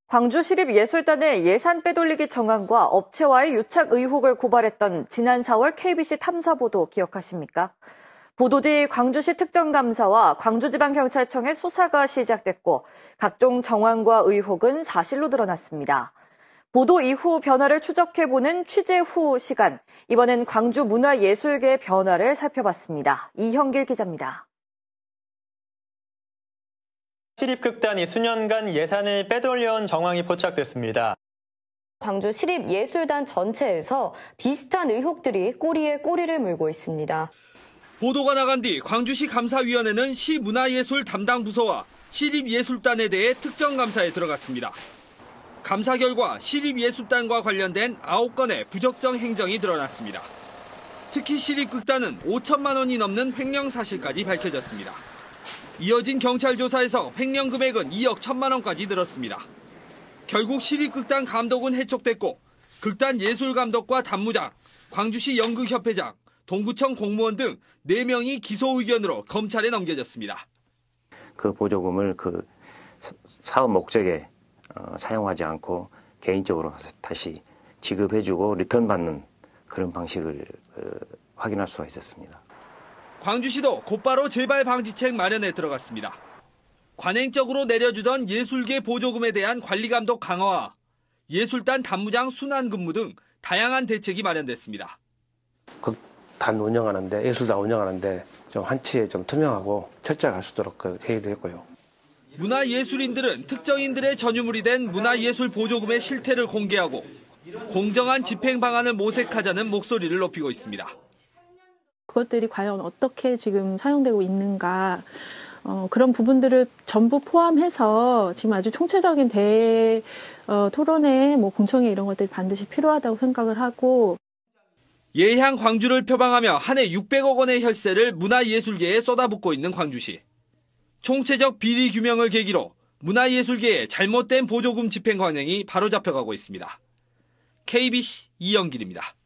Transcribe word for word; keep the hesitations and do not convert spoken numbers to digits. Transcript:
광주시립예술단의 예산 빼돌리기 정황과 업체와의 유착 의혹을 고발했던 지난 사월 케이비씨 탐사보도 기억하십니까? 보도 뒤 광주시 특정감사와 광주지방경찰청의 수사가 시작됐고 각종 정황과 의혹은 사실로 드러났습니다. 보도 이후 변화를 추적해보는 취재 후 시간, 이번엔 광주 문화예술계의 변화를 살펴봤습니다. 이형길 기자입니다. 시립극단이 수년간 예산을 빼돌려온 정황이 포착됐습니다. 광주 시립예술단 전체에서 비슷한 의혹들이 꼬리에 꼬리를 물고 있습니다. 보도가 나간 뒤 광주시 감사위원회는 시문화예술 담당 부서와 시립예술단에 대해 특정 감사에 들어갔습니다. 감사 결과 시립예술단과 관련된 아홉 건의 부적정 행정이 드러났습니다. 특히 시립극단은 오천만 원이 넘는 횡령 사실까지 밝혀졌습니다. 이어진 경찰 조사에서 횡령 금액은 이억 천만 원까지 늘었습니다. 결국 시립극단 감독은 해촉됐고 극단 예술감독과 단무장, 광주시 연극협회장, 동구청 공무원 등 네 명이 기소 의견으로 검찰에 넘겨졌습니다. 그 보조금을 그 사업 목적에 어, 사용하지 않고 개인적으로 다시 지급해주고 리턴 받는 그런 방식을 어, 확인할 수가 있었습니다. 광주시도 곧바로 재발 방지책 마련에 들어갔습니다. 관행적으로 내려주던 예술계 보조금에 대한 관리 감독 강화와 예술단 단무장 순환 근무 등 다양한 대책이 마련됐습니다. 극단 운영하는데 예술단 운영하는데 좀 한치에 좀 투명하고 철저할 수 있도록 회의도 했고요. 문화예술인들은 특정인들의 전유물이 된 문화예술 보조금의 실태를 공개하고 공정한 집행 방안을 모색하자는 목소리를 높이고 있습니다. 그것들이 과연 어떻게 지금 사용되고 있는가, 어, 그런 부분들을 전부 포함해서 지금 아주 총체적인 대 어, 토론회, 뭐 공청회 이런 것들이 반드시 필요하다고 생각을 하고. 예향 광주를 표방하며 한 해 육백억 원의 혈세를 문화예술계에 쏟아붓고 있는 광주시. 총체적 비리 규명을 계기로 문화예술계의 잘못된 보조금 집행 관행이 바로잡혀가고 있습니다. 케이비씨 이영길입니다.